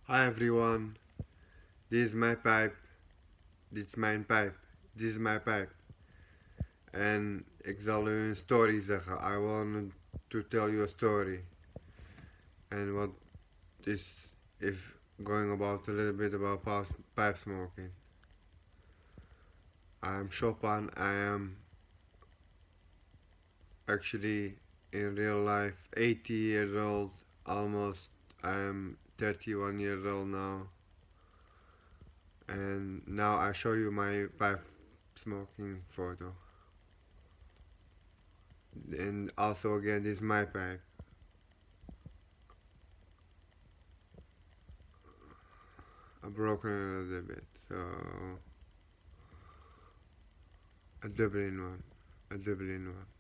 Hi everyone, this is my pipe, dit is mijn pijp, this is my pipe. En ik zal u een story zeggen. I want to tell you a story. And what is if going about a little bit about pipe smoking. I am Chopin. I am actually in real life 80 years old, almost. I am 31 years old now. And now I show you my pipe smoking photo. And also again, this is my pipe. I broken it a little bit, so a double in one.